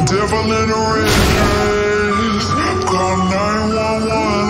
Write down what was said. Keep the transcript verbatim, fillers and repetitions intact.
devil in a red dress. Call nine one one